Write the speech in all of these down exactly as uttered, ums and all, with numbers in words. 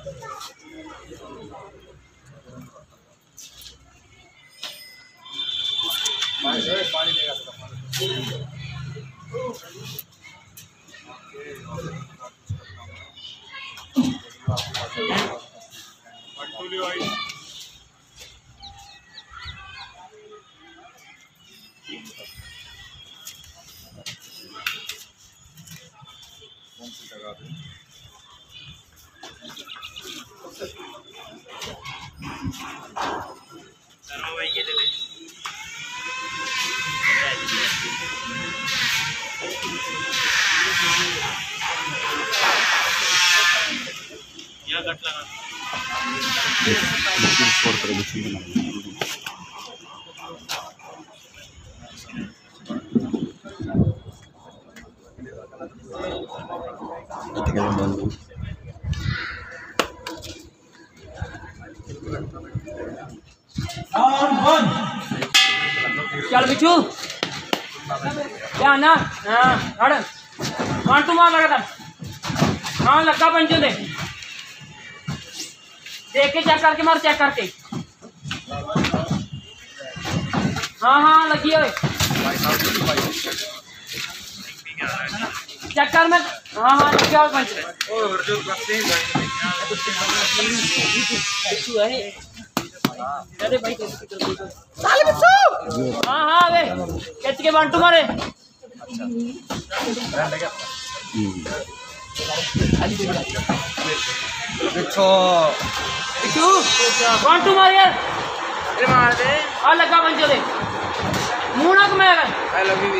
पानी लेगा कौन सी जगह पे भाई ये ले ले या कट लगा स्कोर कर कुछ नहीं चल बिच्छू ध्यान ना हाँ हड़ वन टू मार लगा था हाँ लगा पंचों दे देख के चेक करके मार चेक करके हाँ हाँ लगी है चेक कर मैं हाँ हाँ लगी और पंच बिच्छू है अरे भाई साले बिच्छू हाँ हाँ वे कैच के वन टू मारे बिच्छू बिच्छू वन टू मार यार अरे मार दे आ लगा पंचो दे मुंह ना कमाएगा आई लव यू भी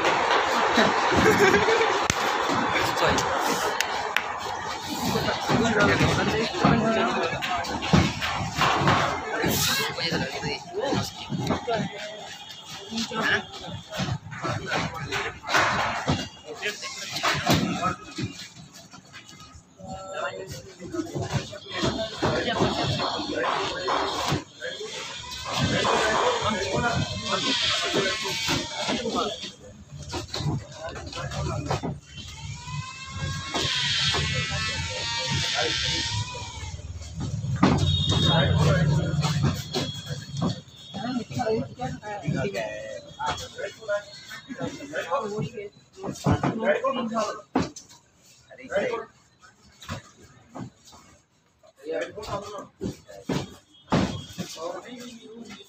अरे